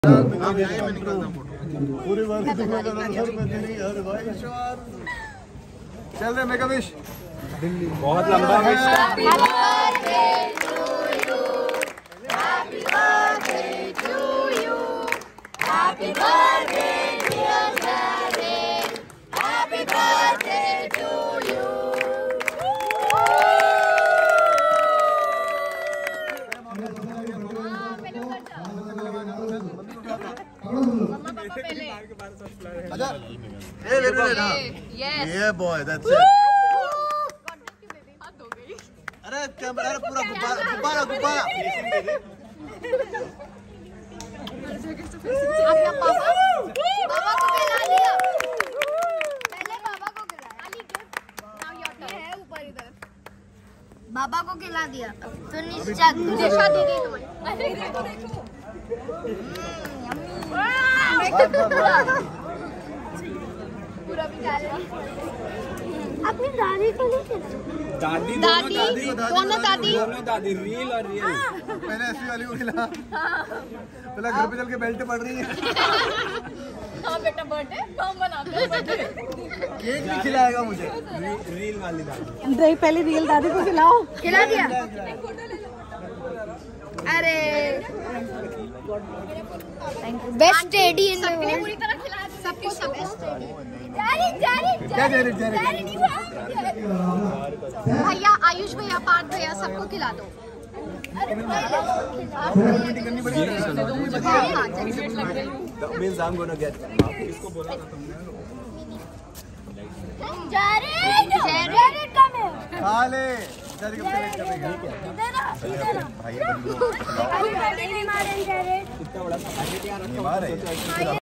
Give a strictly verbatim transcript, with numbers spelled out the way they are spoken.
पूरी बात चल रहे मेगा विश बहुत लंबा विश। ये बॉय दैट्स इट। अरे कैमरा, अरे पूरा गुब्बारा गुब्बारा गुब्बारा। आपका पापा पापा को खिला दिया, पहले पापा को खिलाया। ये है ऊपर इधर, बाबा को खिला दिया। तो निश्चय तुझे शादी की तुम्हें। अरे देखो देखो पूरा भी खा लिया। अपनी दादी को नहीं खिलाया। दादी दादी दोनों दादी दोनों दादी रियल और रियल। पहले ऐसी वाली को खिला, पहले घर पे चल के बेल्ट पड़ रही है। हाँ बेटा बर्थडे कौन बनाते हैं बर्थडे? केक भी खिलाएगा मुझे। रियल वाली दादी। नहीं पहले रियल दादी को खिलाओ। खिला दिया। अरे बेस्ट डैडी इन पूरी तरह खिला सबको सब बेस्ट डैडी। क्या जेरिट जेरिट भैया आयुष भैया पार्थ भैया सबको खिला दो। करनी पड़ेगी। That means I'm gonna get। इसको बोला था तुमने। जेरिट जेरिट कम है। खा ले जेरिट कब तक करेगा? इधर आ इधर आ भाई बंदूक अरे नहीं मारेंगे जेरिट। इतना बड़ा मार है।